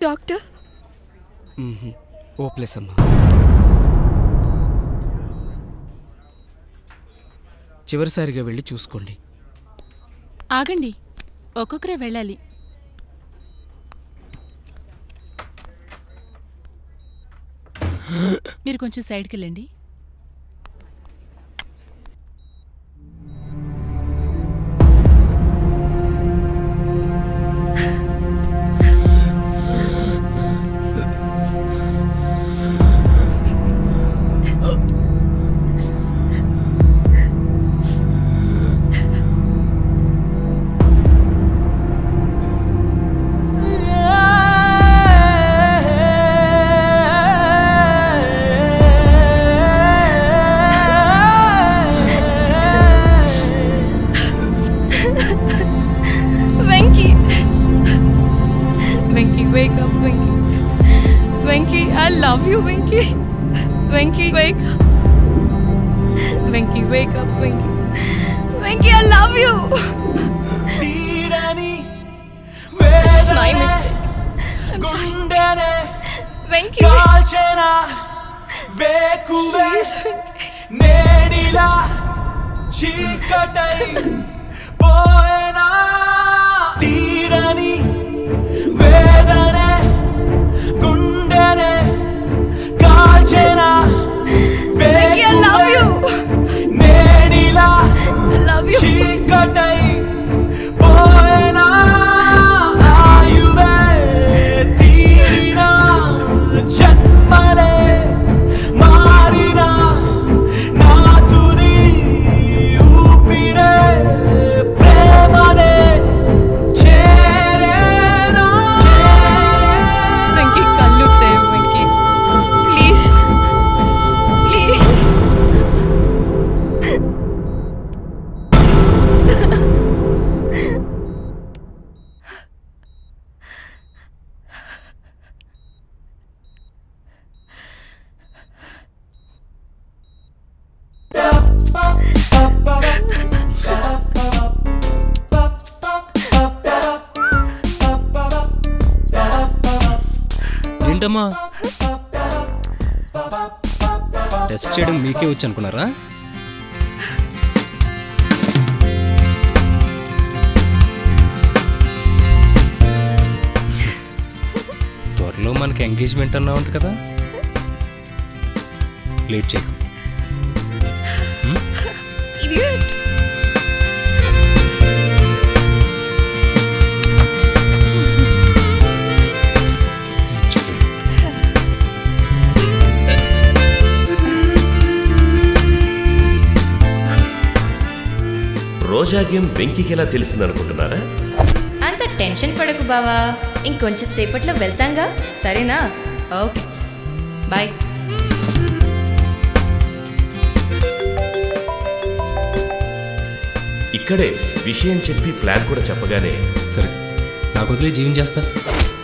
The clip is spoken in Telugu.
డాక్టర్? O+ అమ్మా. చివరిసారిగా వెళ్ళి చూసుకోండి. ఆగండి, ఒక్కొక్కరే వెళ్ళాలి. మీరు కొంచెం సైడ్కి వెళ్ళండి. Wake up, Venki. Venki, I love you, Venki. Venki, wake up. Venki, wake up, Venki. Venki, I love you. It's my mistake. I'm sorry. Venki. Please, Venki. వేదనే గుండెనే కాల్చెనా వేకువై నేడిలా చీకటై పోయేనా ఆయువే తీరినా జన్మలే మారినా నా తుది ఊపిరే ప్రేమనే ఏంటమ్మా టెస్ట్ చేయడం మీకే వచ్చి అనుకున్నారా? త్వరలో మనకి ఎంగేజ్మెంట్ అన్నా ఉంటుంది కదా, లేట్ చేయకు. రోజా గేమ్ వెంకీకి ఎలా తెలిసిందనుకుంటున్నారా? అంత టెన్షన్ పడకు బావా, ఇంకొంచెం సేపట్లో వెళ్తాంగా, సరేనా? Okay, bye. ఇక్కడే విషయం చెప్పి ప్లాన్ కూడా చెప్పగానే సరే నాకు వదిలే జీవించేస్తా.